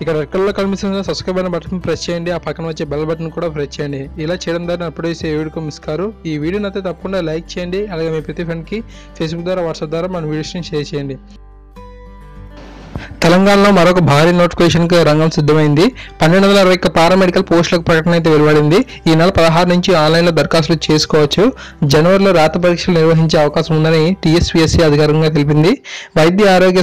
ఇక్కడ రెడ్ కలర్లో కనిపిస్తున్న సబ్స్క్రైబ్ అనే బటన్ ప్రెస్ చేయండి. ఆ పక్కన వచ్చే బెల్ బటన్ కూడా ప్రెస్ చేయండి. ఇలా చేయడం ద్వారా అప్పుడే ఈ వీడియోకి మిస్ కారు. ఈ వీడియోని అయితే తప్పకుండా లైక్ చేయండి. అలాగే మీ ప్రతి ఫ్రెండ్కి ఫేస్బుక్ ద్వారా వాట్సాప్ ద్వారా మన వీడియోస్ని షేర్ చేయండి. తెలంగాణలో మరొక భారీ నోటిఫికేషన్కి రంగం సిద్ధమైంది. 1261 పారామెడికల్ పోస్టులకు ప్రకటన అయితే వెలువడింది. ఈ నెల 16 నుంచి ఆన్లైన్లో దరఖాస్తులు చేసుకోవచ్చు. జనవరిలో రాత పరీక్షలు నిర్వహించే అవకాశం ఉందని టీఎస్పీఎస్సీ అధికారికంగా తెలిపింది. వైద్య ఆరోగ్య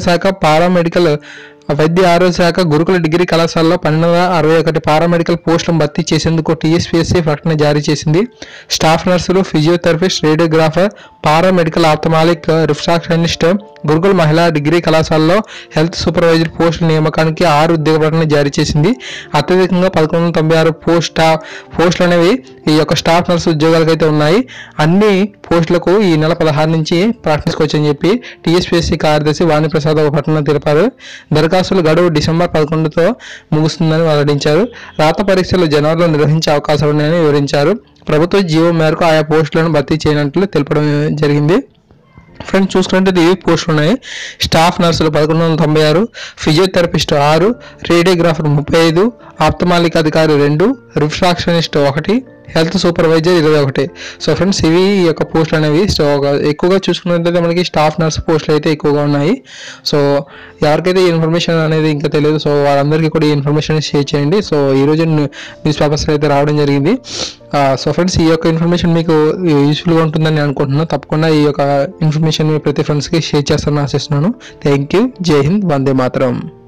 శాఖ గురుకుల డిగ్రీ కళాశాలలో 1261 పారామెడికల్ పోస్టులను భర్తీ చేసేందుకు టీఎస్పీఎస్సీ ప్రకటన జారీ చేసింది. స్టాఫ్ నర్సులు, physiotherapist, radiographer, paramedical ophthalmic, refractionist, గురుకుల మహిళా డిగ్రీ కళాశాలలో హెల్త్ సూపర్వైజర్ పోస్టుల నియామకానికి 6 ఉద్యోగ ప్రకటన జారీ చేసింది. అత్యధికంగా 1196 పోస్టులు అనేవి ఈ యొక్క స్టాఫ్ నర్సు ఉద్యోగాలకు అయితే ఉన్నాయి. అన్ని పోస్టులకు ఈ నెల 16 నుంచి ప్రకటించుకోవచ్చని చెప్పి టీఎస్పీఎస్సీ కార్యదర్శి వాణిప్రసాద్ ఒక ప్రకటన తెలిపారు. దరఖాస్తుల గడువు డిసెంబర్ 11తో ముగుస్తుందని వెల్లడించారు. రాత పరీక్షలు జనవరిలో నిర్వహించే అవకాశాలు ఉన్నాయని వివరించారు. ప్రభుత్వ జీవో మేరకు ఆయా పోస్టులను భర్తీ చేయనట్లు తెలపడం జరిగింది. ఫ్రెండ్స్, చూసుకుంటే ఇవి పోస్టులు ఉన్నాయి. స్టాఫ్ నర్సులు 1196, ఫిజియోథెరపిస్ట్ 6, రేడియోగ్రాఫర్ 35, ఆప్థమాలిక్ అధికారి 2, refractionist 1, health supervisor 21. So friends, ఇవి ఈ యొక్క పోస్టులు అనేవి. సో ఎక్కువగా చూసుకున్నట్లయితే మనకి స్టాఫ్ నర్స్ పోస్టులు అయితే ఎక్కువగా ఉన్నాయి. సో ఎవరికైతే ఈ ఇన్ఫర్మేషన్ అనేది ఇంకా తెలియదు, సో వాళ్ళందరికీ కూడా ఈ ఇన్ఫర్మేషన్ షేర్ చేయండి. సో ఈరోజు న్యూస్ పేపర్స్లో అయితే రావడం జరిగింది. సో ఫ్రెండ్స్, ఈ యొక్క ఇన్ఫర్మేషన్ మీకు యూస్ఫుల్గా ఉంటుందని అనుకుంటున్నాను. తప్పకుండా ఈ యొక్క ఇన్ఫర్మేషన్ ప్రతి ఫ్రెండ్స్కి షేర్ చేస్తానని ఆశిస్తున్నాను. Thank you. జై హింద్. వందే మాతరం.